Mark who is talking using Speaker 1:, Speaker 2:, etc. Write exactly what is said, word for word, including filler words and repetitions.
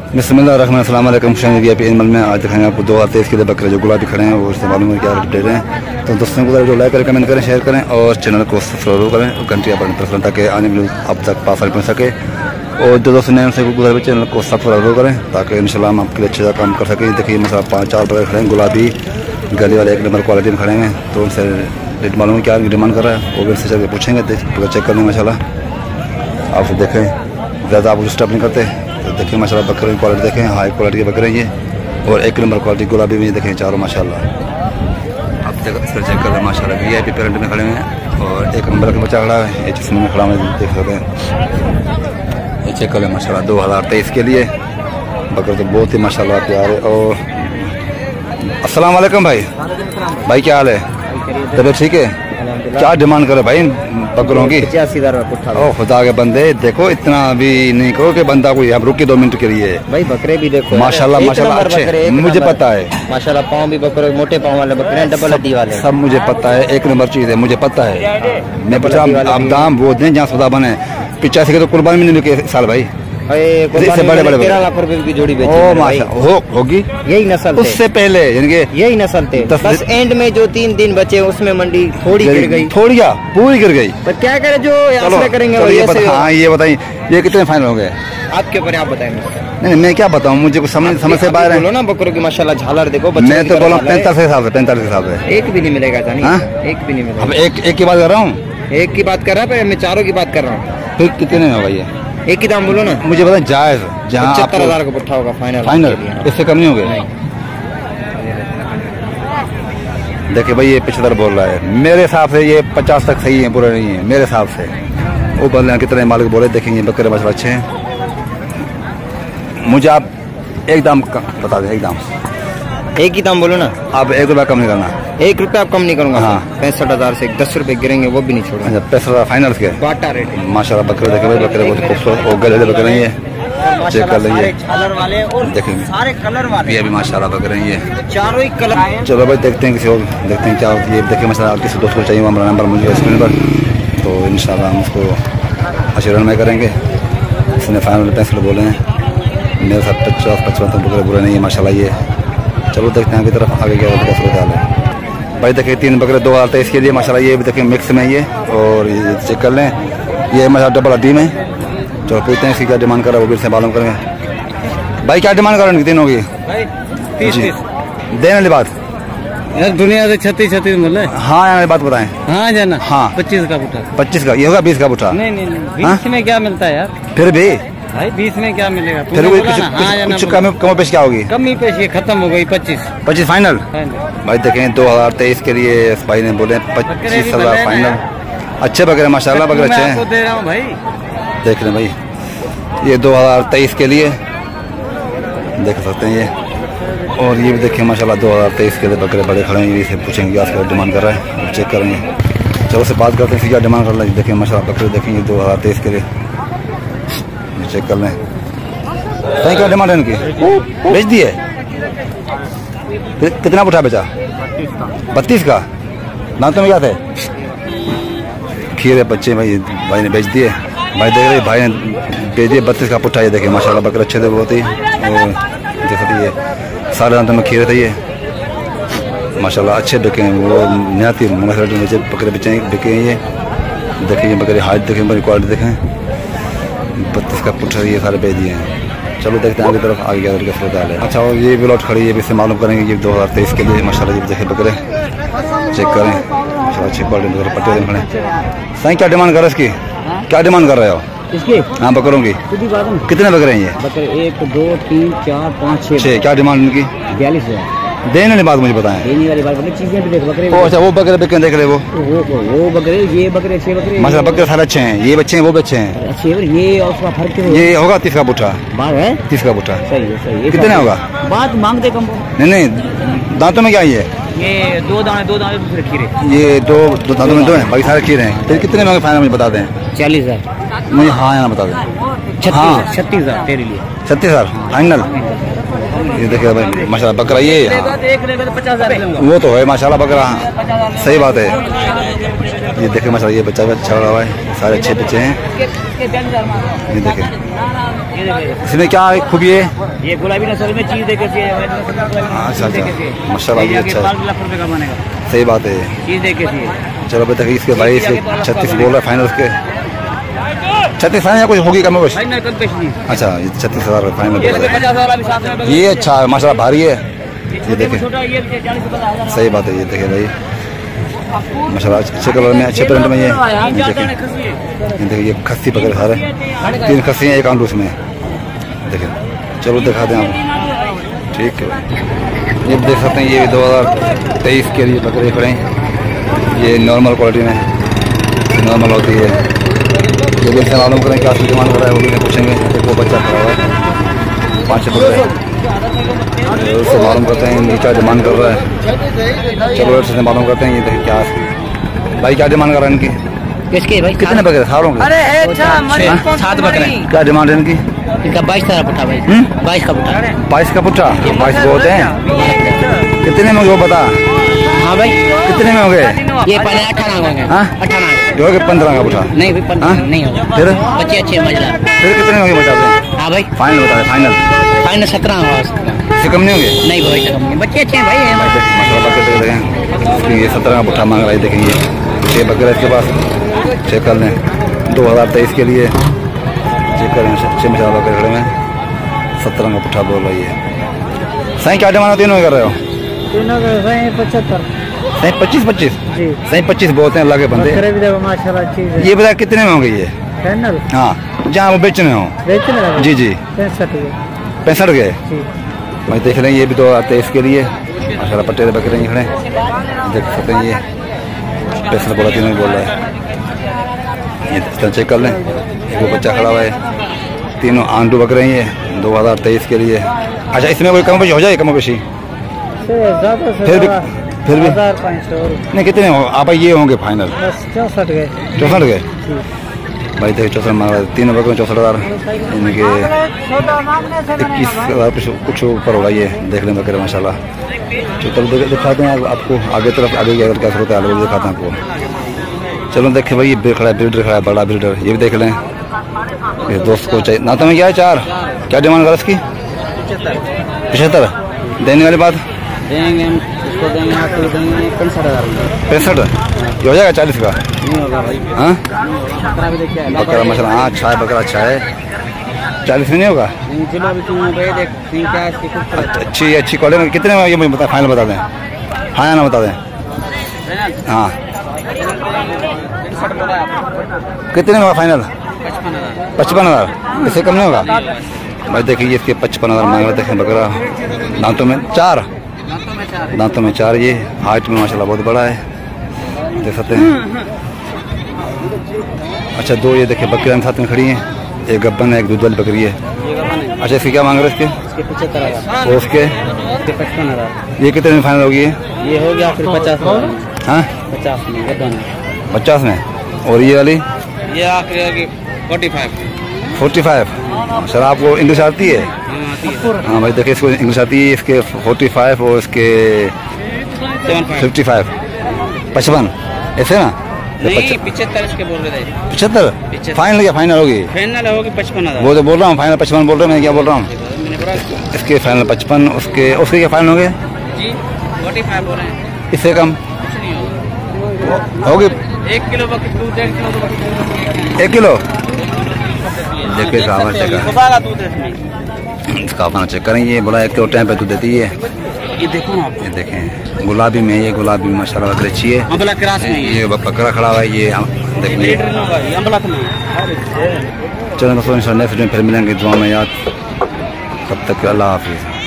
Speaker 1: बिस्मिल्लाहिर्रहमानिर्रहीम। अस्सलाम वालेकुम। वी आई पी एनिमल में आज दिखाएंगे आपको दो हज़ार तेईस के लिए बकरे जो गुलाबी खड़े हैं वो इससे मालूम है क्या रेट दे रहे हैं। तो दोस्तों को जो लाइक करें, कमेंट करें, शेयर करें और चैनल को सब्सक्राइब करें और घंटी बटन प्रेस करें ताकि आने वाली आप तक पास पहुँच सके। और जो दोस्तों नए से गुजर हुए चैनल को सब्सक्राइब करें ताकि इंशाल्लाह हम आपके लिए अच्छा काम कर सकें। देखिए मतलब पाँच चार बकरे खड़े हैं गुलाबी गली वाले एक नंबर क्वालिटी में खड़े हैं। तो उनसे रेट मालूम है क्या डिमांड कर रहा है वो भी उनसे चल के पूछेंगे, चेक कर लेंगे माशाल्लाह। आप देखें ज़्यादा आप डिस्टर्ब नहीं करते। तो देखिए माशाल्लाह बकरे की क्वालिटी देखें, हाई क्वालिटी के बकरे ये और एक नंबर क्वालिटी गुलाबी भी देखें चारों माशाल्लाह। आप देख चेक कर रहे हैं माशाल्लाह। वी आई पी पेरेंट में खड़े हैं और एक नंबर का बच्चा खड़ा है, ये जिसमें में खड़ा है देख सकते हैं। ये चेक कर लें माशाल्लाह दो हज़ार तेईस के लिए बकरे तो बहुत ही माशाल्लाह प्यारे। और अस्सलाम वालेकुम भाई। भाई क्या हाल है? तबीयत ठीक है? क्या डिमांड करे भाई बकरों की? पचासी हजार ओ खुदा के बंदे देखो इतना भी नहीं करो कि बंदा कोई अब रुके दो मिनट के लिए
Speaker 2: भाई। बकरे भी देखो
Speaker 1: माशाल्लाह माशाल्लाह अच्छे, मुझे पता है
Speaker 2: माशाल्लाह। पाँव भी बकरे मोटे पाँव वाले बकरे हैं, डबल हड्डी वाले
Speaker 1: सब मुझे पता है, एक नंबर चीज है मुझे पता है। मैं पूछा आप दाम वो दें जहाँ सौदा बने। पिचासी के तो कुर्बानी में नहीं साल भाई
Speaker 2: से बड़े बड़े तेरह लाख रुपए की जोड़ी बेची
Speaker 1: ओ माशा हो होगी
Speaker 2: यही नस्ल
Speaker 1: उससे पहले यानी कि
Speaker 2: यही नस्ल थे। बस एंड में जो तीन दिन बचे उसमें मंडी थोड़ी गिर गई,
Speaker 1: थोड़ी क्या पूरी गिर गई।
Speaker 2: पर क्या करे जो करेंगे।
Speaker 1: हाँ ये बताइए ये कितने फाइनल हो गए
Speaker 2: आपके ऊपर, आप बताएंगे।
Speaker 1: नहीं मैं क्या बताऊँ, मुझे कुछ समझ समझ से बाहर है
Speaker 2: ना। बकरों की माशाल्लाह झालर देखो।
Speaker 1: मैं तो बोला पैंतालीस के हिसाब से पैंतालीस के हिसाब से
Speaker 2: एक भी नहीं मिलेगा जानी, एक भी नहीं मिलेगा।
Speaker 1: अब एक एक की बात कर रहा हूँ,
Speaker 2: एक की बात कर रहा है, मैं चारों की बात कर रहा हूँ।
Speaker 1: फिर कितने में होगा ये?
Speaker 2: एक ही दाम बोलो ना।
Speaker 1: मुझे पता जायज जहाँ
Speaker 2: पचहत्तर हजार का पुट्ठा होगा फाइनल।
Speaker 1: फाइनल इससे कम नहीं होगा। देखिए भाई ये पचहत्तर बोल रहा है, मेरे हिसाब से ये पचास तक सही है, बुरा नहीं है मेरे हिसाब से। वो बोल रहे हैं कितने मालिक बोले देखेंगे बकरे मछली अच्छे हैं। मुझे आप एक दाम बता दें, एक दाम
Speaker 2: एक ही दाम बोलो ना।
Speaker 1: आप एक रुपया कम नहीं करना।
Speaker 2: एक रुपया कम नहीं करूंगा। हाँ पैंसठ हजार से दस रुपए गिरेंगे वो भी नहीं छोड़ूंगा।
Speaker 1: अच्छा पैंसठ हजार फाइनल के
Speaker 2: बाटा रेट
Speaker 1: माशाल्लाह। बकरे देखे भाई बकरे बहुत खूबसूरत और गले बकरे हैं, चेक कर लीजिए देखेंगे
Speaker 2: सारे कलर वाले
Speaker 1: ये भी माशाल्लाह बकरे हैं, ये
Speaker 2: चारों ही कलर।
Speaker 1: चलो भाई देखते हैं किसी और देखते हैं क्या होती है। देखिए माशाल्लाह किसी दोस्त को चाहिए हमारा नंबर मुझे स्क्रीन पर, तो इंशाल्लाह हम उसको अच्छे रन में करेंगे। इसने फाइनल पैंसठ बोले हैं, मेरे साथ पचास पचपन तक बकरे बुरे नहीं है माशाल्लाह ये। चलो देखते हैं आगे तरफ आगे क्या होता है भाई। देखिए तीन बकरे दो हज़ार तेईस के लिए माशाल्लाह ये भी देखिए मिक्स में ये और ये चेक कर लें ये माशाल्लाह डबल हड्डी में। चलो पूछते हैं इसकी क्या डिमांड कर रहा है वो भी से मालूम करेंगे। भाई क्या डिमांड कर रहे हैं तीनों की? देने वाली बात
Speaker 3: यार दुनिया से छत्तीस छत्तीस मिले।
Speaker 1: हाँ यार बात बताएं।
Speaker 3: हाँ जाना
Speaker 1: हाँ
Speaker 3: पच्चीस का पुट्ठा।
Speaker 1: पच्चीस का ये होगा बीस का पुट्ठा?
Speaker 3: नहीं नहीं बीस में क्या मिलता है यार?
Speaker 1: फिर भी
Speaker 3: भाई बीस में क्या मिलेगा?
Speaker 1: फिर भी कुछ कुछ कम कम पेश क्या होगी?
Speaker 3: कमी पेश ये खत्म हो गई पच्चीस
Speaker 1: पच्चीस फाइनल। भाई देखें दो हजार तेईस के लिए भाई ने बोले पच्चीस हजार फाइनल। अच्छे बकरे माशाल्लाह बकरे अच्छे हैं।
Speaker 3: दे रहा हूँ भाई
Speaker 1: देख लें भाई ये दो हजार तेईस के लिए देख सकते हैं ये। और ये भी देखें माशाल्लाह दो हजार तेईस के लिए बकरे बड़े खड़े हैं। इसे पूछेंगे क्या उसका डिमांड कर रहा है चेक करेंगे। चलो से बात करते हैं क्या डिमांड कर रहा है। देखें माशाल्लाह बकरे देखेंगे दो हजार तेईस के लिए चेक कर लें। कहीं क्या डिमांड है इनकी? बेच दिए कितना पुट्ठा बेचा? बत्तीस का। दांतों में क्या थे? खीरे बच्चे भाई भाई ने बेच दिए। भाई देख रहे भाई ने बेच दिए बत्तीस का पुट्ठा। ये देखे माशाल्लाह बकरे अच्छे थे बहुत ही। और देखते ये सारे दांतों में खीरे थे ये माशाल्लाह अच्छे बिके हैं। वो निहाती बकरे बेचे बिके हैं ये। देखें ये बकरे हाइट देखें बड़ी क्वालिटी देखें। बत्तीस का पुट्ठा ये सारे बेच दिए हैं। चलो देखते हैं आगे तरफ आगे क्या करके सूरत हाल है। अच्छा और ये भी लौट खड़ी है भी इससे मालूम करेंगे ये दो हज़ार तेईस के लिए माशाल्लाह। ये देखे बकरे चेक करें अच्छी क्वालिटी बकरे पट्टे खड़े। सही क्या डिमांड कर रहे इसकी? क्या डिमांड कर रहे हो
Speaker 2: इसकी?
Speaker 1: हाँ बकरों की कितने बकरे हैं ये?
Speaker 2: बकरे एक दो तीन चार पाँच छः।
Speaker 1: क्या डिमांड उनकी?
Speaker 2: बयालीस हजार।
Speaker 1: देने वाली बात मुझे बताएं।
Speaker 2: देने वाली बात चीजें भी देख बकरे।
Speaker 1: ओ अच्छा वो बकरे बिके देख रहे वो
Speaker 2: वो वो बकरे ये बकरे अच्छे बकरे
Speaker 1: माशाल्लाह बकरे सारे अच्छे हैं। ये बच्चे हैं वो बच्चे हैं
Speaker 2: अच्छे। ये और उसका फर्क
Speaker 1: ये होगा तीस का पुट्ठा।
Speaker 2: बात है
Speaker 1: तीस का पुट्ठा
Speaker 2: सही है सही है।
Speaker 1: कितने होगा?
Speaker 2: बात मांगते कम
Speaker 1: नहीं नहीं दांतों में क्या ये?
Speaker 2: ये दो दाने दो दाने दूसरे खीरे।
Speaker 1: ये दो दो दांतों में दो हैं बाकी सारे खीरे हैं। फिर कितने में फाइनल मुझे बता दें।
Speaker 2: चालीस हजार
Speaker 1: मुझे हाँ यहाँ बता दें।
Speaker 2: हाँ छत्तीस हजार तेरे लिए
Speaker 1: छत्तीस हजार फाइनल। ये देखिए भाई माशाल्लाह बकरा ये वो तो है माशाल्लाह बकरा सही बात है। ये देखे माशाल्लाह ये बच्चा भी अच्छा रहा है सारे अच्छे बच्चे हैं। ये देखें इसमें क्या खूबी है?
Speaker 2: ये गुलाबी नस्ल में चीज देखे सी है।
Speaker 1: अच्छा अच्छा, माशाल्लाह ये अच्छा है,
Speaker 2: लाख रुपए का बनेगा।
Speaker 1: सही बात है।
Speaker 2: चीज देखे सी है।
Speaker 1: चलो अभी तक इसके भाई इसके छत्तीस बोल रहा है फाइनल के। छत्तीस फाइनल या कुछ होगी कम कुछ?
Speaker 2: फाइनल कम पेश नहीं।
Speaker 1: अच्छा ये छत्तीस हजार फाइनल बोल रहा
Speaker 2: पचास हजार अभी साथ में
Speaker 1: है। ये अच्छा है माशाल्लाह, भारी है। ये देखें,
Speaker 2: छोटा ये चालीस पचास हजार।
Speaker 1: सही बात है। ये देखें भाई माशाल्लाह, अच्छे कलर में, अच्छे प्रिंट में। ये ये देखें, ये देखिए ये खस्सी पकड़ सारे, तीन खस्सी हैं, एक आंडूस में। देखें, चलो दिखा दें आप। ठीक है, ये देख सकते हैं, ये दो हज़ार तेईस के लिए बकरे खड़े हैं। ये नॉर्मल क्वालिटी में नॉर्मल होती है। ये भी मालूम करें क्या डिमांड कर रहा है, वो भी पूछेंगे। एक वो बच्चा खड़ा हुआ है, पाँच छः बकरे, उससे मालूम करते हैं ये क्या डिमांड कर रहा है। चलो उससे मालूम करते हैं। ये देखिए क्या भाई क्या डिमांड कर रहा है इनकी?
Speaker 2: किसके भाई?
Speaker 1: कितने बकरे सारों के?
Speaker 2: अरे सात बकरे।
Speaker 1: क्या डिमांड है इनकी?
Speaker 2: इनका बाईस तरह पुट्ठा भाई। बाईस का पुट्ठा।
Speaker 1: बाईस का पुट्ठा? बाईस बहुत हैं। कितने में वो बता?
Speaker 2: हाँ भाई
Speaker 1: कितने में हो गए?
Speaker 2: ये पहले अठारह होंगे। अठारह
Speaker 1: जो है पंद्रह का पुट्ठा?
Speaker 2: नहीं भाई पंद्रह नहीं होगा।
Speaker 1: फिर
Speaker 2: बच्चे अच्छे मजा।
Speaker 1: फिर कितने में हो गए बता दें?
Speaker 2: हाँ भाई
Speaker 1: फाइनल बता दें। फाइनल
Speaker 2: फाइनल सत्रह होगा।
Speaker 1: इससे कम नहीं होंगे?
Speaker 2: नहीं भाई कम नहीं। बच्चे अच्छे हैं भाई।
Speaker 1: माशाल्लाह बकरे देख रहे हैं, ये सत्रह का पुट्ठा मांग रहा है। देखेंगे छः बकरे इसके पास, चेक कर लें। दो हज़ार तेईस के लिए चेक करें, छः मसाला बकरे खड़े में, सत्रह का पुट्ठा बोल रही है। सही क्या डिमांड तीनों कर रहे हो?
Speaker 2: तीनों का पचहत्तर।
Speaker 1: सही पच्चीस पच्चीस
Speaker 2: जी
Speaker 1: सही पच्चीस बोलते हैं, अल्लाह के बंदे।
Speaker 2: माशाल्लाह चीज है।
Speaker 1: ये बता कितने में होंगे ये?
Speaker 2: फाइनल
Speaker 1: हाँ, जहाँ वो बेचने हो।
Speaker 2: बेचने लगा?
Speaker 1: जी जी
Speaker 2: पैंसठ
Speaker 1: पैंसठ के
Speaker 2: जी।
Speaker 1: भाई देख लें, ये भी तो आते हैं इसके लिए माशाल्लाह। पट्टे बकरे ही खड़े देख सकते हैं। ये पैंसठ बोला, तीनों बोल रहा है। ये चेक कर लें, वो बच्चा खड़ा हुआ है। तीनों आंडू बकरे ही है, दो हज़ार तेईस के लिए। अच्छा, इसमें कोई कम पेशी हो जाए? कम पेशी फिर भी फिर भी नहीं, कितने हो आप? ये होंगे फाइनल
Speaker 2: चौसठ गए।
Speaker 1: चौसठ गए भाई। देखिए चौसठ मांग रहा है, तीन बकरे चौसठ हज़ार, इनके इक्कीस हज़ार कुछ कुछ ऊपर होगा। ये देख लें बकरे माशाल्लाह। तो चलो दिखाते हैं आपको आगे तरफ, आगे की अगर क्या सूरत है आगे दिखाते हैं आपको। चलो देखें भाई, ये खड़ा है, ब्रीडर खड़ा है, बड़ा ब्रीडर। ये भी देख लें, ये दोस्त को चाहिए ना। तुम्हें क्या है? चार क्या डिमांड कर इसकी? पचहत्तर देने वाली बात
Speaker 2: देंगे हम, इसको देंगे आपको देंगे पैंसठ हज़ार।
Speaker 1: पैंसठ ये हो जाएगा? चालीस का
Speaker 2: नहीं होगा भाई।
Speaker 1: हाँ
Speaker 2: बकरा भी देखिए
Speaker 1: बकरा माशाल्लाह, हाँ अच्छा है बकरा, अच्छा है। चालीस में नहीं होगा?
Speaker 2: नहीं चलो अभी तुम भाई देख क्या इसकी कुछ
Speaker 1: अच्छी अच्छी क्वालिटी में। कितने में ये मुझे बता, फाइनल बता दें। हाँ ना बता दें। हाँ कितने में होगा फाइनल? पचपन हज़ार इससे कम नहीं होगा भाई। देखिए इसके पचपन हज़ार मांग रहे। देखें बकरा दांतों में चार, दांतों में चार। ये हाइट में माशाल्लाह बहुत बड़ा है, देख सकते हैं। अच्छा, दो ये देखिए बकरियां साथ में खड़ी हैं, एक गब्बन है, एक दूध वाली बकरी है। अच्छा, इसके क्या मांग रहे हैं? इसके
Speaker 2: पचहत्तर हज़ार
Speaker 1: और उसके
Speaker 2: पचपन हज़ार।
Speaker 1: ये कितने में फाइनल होगी?
Speaker 2: ये हो गया फिर पचास।
Speaker 1: हाँ
Speaker 2: पचास में
Speaker 1: पचास में। और ये वाली
Speaker 2: ये आखिरी होगी forty five.
Speaker 1: Forty five sir, आपको इंग्लिश आती है? हाँ भाई देखिए, इसको इंग्लिश आती है। इसके फोर्टी फाइव और इसके फिफ्टी फाइव, पचपन ऐसे ना?
Speaker 2: नहीं पिछहत्तर इसके बोल रहे थे।
Speaker 1: पचहत्तर फाइनल? क्या फाइनल होगी?
Speaker 2: फाइनल होगी पचपन हज़ार।
Speaker 1: वो तो बोल रहा हूँ फाइनल पचपन बोल रहा हूँ मैं, क्या बोल रहा हूँ? इसके फाइनल पचपन, उसके उसके क्या फाइनल होंगे?
Speaker 2: जी फोर्टी फाइव हो रहे हैं।
Speaker 1: इससे कम होगी?
Speaker 2: एक किलो बकरी दूध, डेढ़ किलो तो बकरी।
Speaker 1: एक किलो देखिए खाना चेक
Speaker 2: दूध इसमें
Speaker 1: इसका अपना चेक करें। ये बोला एक किलो टाइम पे दूध देती है।
Speaker 2: ये देखो ना,
Speaker 1: ये देखें गुलाबी में, ये गुलाबी माशाल्लाह बकरी अच्छी है।
Speaker 2: अम्बला क्रास में
Speaker 1: ये बकरा खड़ा हुआ है। ये देखिए, चलो दोस्तों इंशाल्लाह नेक्स्ट दिन फिर मिलेंगे। दुआ में याद, तब तक अल्लाह हाफिज़।